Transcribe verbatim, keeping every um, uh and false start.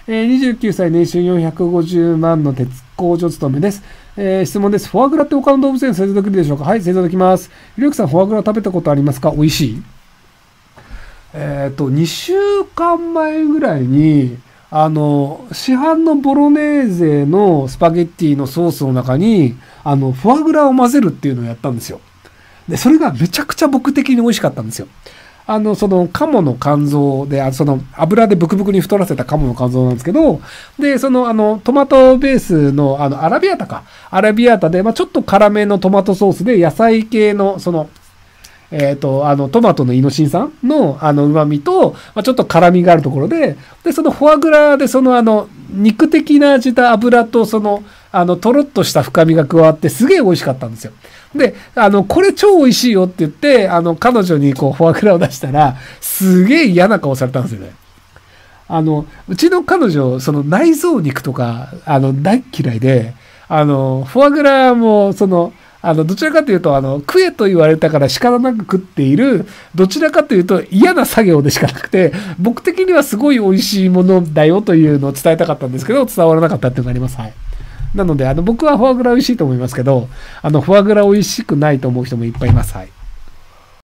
えー、にじゅうきゅうさい、年収よんひゃくごじゅうまんの鉄工所勤めです。えー、質問です。フォアグラって他の動物園で製造できるでしょうか？はい、製造できます。ひろゆきさん、フォアグラ食べたことありますか？美味しい？えっと、にしゅうかんまえぐらいに、あの、市販のボロネーゼのスパゲッティのソースの中に、あの、フォアグラを混ぜるっていうのをやったんですよ。で、それがめちゃくちゃ僕的に美味しかったんですよ。あの、その、鴨の肝臓で、あその、油でブクブクに太らせた鴨の肝臓なんですけど、で、その、あの、トマトベースの、あの、アラビアータか。アラビアータで、まあちょっと辛めのトマトソースで、野菜系の、その、えっと、あの、トマトのイノシン酸の、あの、旨味と、まあ、ちょっと辛みがあるところで、で、そのフォアグラで、その、あの、肉的な味た油と、その、あの、とろっとした深みが加わって、すげえ美味しかったんですよ。で、あの、これ超美味しいよって言って、あの、彼女にこう、フォアグラを出したら、すげえ嫌な顔されたんですよね。あの、うちの彼女、その内臓肉とか、あの、大嫌いで、あの、フォアグラも、その、あの、どちらかというと、あの、食えと言われたから仕方なく食っている、どちらかというと嫌な作業でしかなくて、僕的にはすごい美味しいものだよというのを伝えたかったんですけど、伝わらなかったっていうのがあります。はい。なので、あの、僕はフォアグラ美味しいと思いますけど、あの、フォアグラ美味しくないと思う人もいっぱいいます。はい。